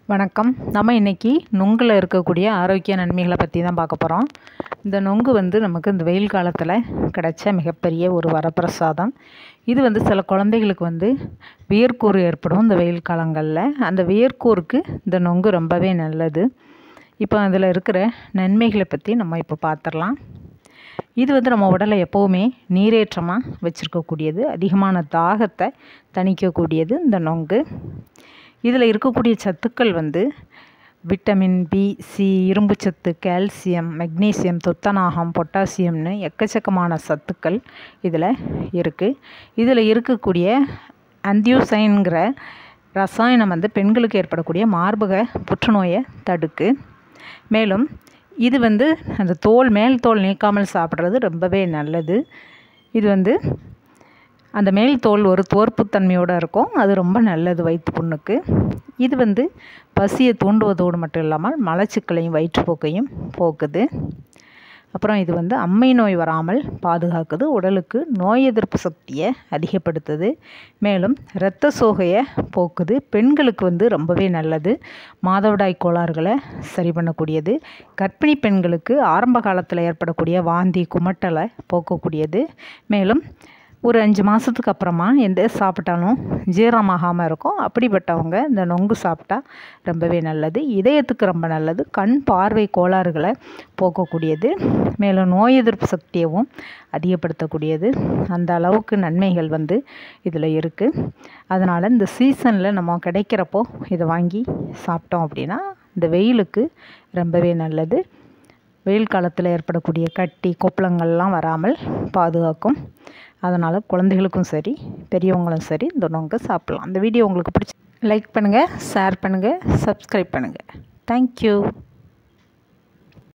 வணக்கம். நம்ம இன்றைக்கி நொங்கில் இருக்கக்கூடிய ஆரோக்கிய நன்மைகளை பற்றி தான் பார்க்க போகிறோம். இந்த நொங்கு நமக்கு இந்த வெயில் காலத்தில் கிடைச்ச மிகப்பெரிய ஒரு வரப்பிரசாதம். இது சில குழந்தைகளுக்கு வியர்க்கூறு ஏற்படும் இந்த வெயில் காலங்களில். அந்த வியர்க்கூருக்கு இந்த நொங்கு ரொம்பவே நல்லது. இப்போ அதில் இருக்கிற நன்மைகளை பற்றி நம்ம இப்போ பார்த்துடலாம். இது நம்ம உடலை எப்போவுமே நீரேற்றமாக வச்சுருக்கக்கூடியது, அதிகமான தாகத்தை தணிக்கக்கூடியது இந்த நொங்கு. இதில் இருக்கக்கூடிய சத்துக்கள் விட்டமின் பி, சி, இரும்புச்சத்து, கால்சியம், மெக்னீசியம், துத்தநாகம், பொட்டாசியம்னு எக்கச்சக்கமான சத்துக்கள் இதில் இருக்குது. இதில் இருக்கக்கூடிய ஆந்தியோசைன்கிற ரசாயனம் பெண்களுக்கு ஏற்படக்கூடிய மார்பக புற்றுநோயை தடுக்கு. மேலும் இது அந்த மேல் தோல் நீக்காமல் சாப்பிட்றது ரொம்பவே நல்லது. இது அந்த மேல் தோல் ஒரு தோற்புத்தன்மையோடு இருக்கும். அது ரொம்ப நல்லது வயிற்று புண்ணுக்கு. இது பசியை தூண்டுவதோடு மட்டும் இல்லாமல் மலச்சிக்கலையும் வயிற்றுப்போக்கையும் போக்குது. அப்புறம் இது அம்மை நோய் வராமல் பாதுகாக்குது. உடலுக்கு நோய் எதிர்ப்பு சக்தியை அதிகப்படுத்துது. மேலும் இரத்த சோகையை போக்குது. பெண்களுக்கு ரொம்பவே நல்லது. மாதவிடாய் கோளாறுகளை சரி பண்ணக்கூடியது. கர்ப்பிணி பெண்களுக்கு ஆரம்ப காலத்தில் ஏற்படக்கூடிய வாந்தி குமட்டலை போக்கக்கூடியது. மேலும் ஒரு 5 மாதத்துக்கு அப்புறமா எந்த சாப்பிட்டாலும் ஜீரணமாகாமல் இருக்கும். அப்படிப்பட்டவங்க இந்த நொங்கு சாப்பிட்டா ரொம்பவே நல்லது. இதயத்துக்கு ரொம்ப நல்லது. கண் பார்வை கோளாறுகளை போக்கக்கூடியது. மேலும் நோய் எதிர்ப்பு சக்தியவும் அதிகப்படுத்தக்கூடியது. அந்த அளவுக்கு நன்மைகள் இதில் இருக்குது. அதனால் இந்த சீசனில் நம்ம கிடைக்கிறப்போ இதை வாங்கி சாப்பிட்டோம் அப்படின்னா இந்த வெயிலுக்கு ரொம்பவே நல்லது. வெயில் காலத்தில் ஏற்படக்கூடிய கட்டி கொப்பளங்கள்லாம் வராமல் பாதுகாக்கும். அதனால் குழந்தைகளுக்கும் சரி பெரியவங்களும் சரி இந்த நொங்கை சாப்பிட்லாம். இந்த வீடியோ உங்களுக்கு பிடிச்சி லைக் பண்ணுங்கள், ஷேர் பண்ணுங்கள், சப்ஸ்கிரைப் பண்ணுங்கள். தேங்க்யூ.